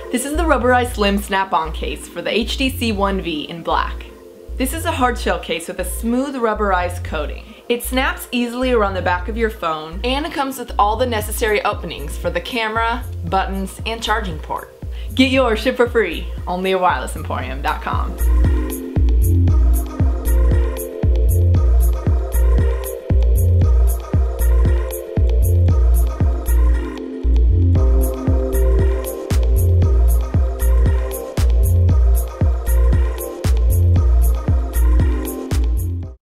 This is the Rubberized Slim Snap-On case for the HTC One V in black. This is a hard shell case with a smooth rubberized coating. It snaps easily around the back of your phone, and it comes with all the necessary openings for the camera, buttons, and charging port. Get yours shipped for free only at wirelessemporium.com.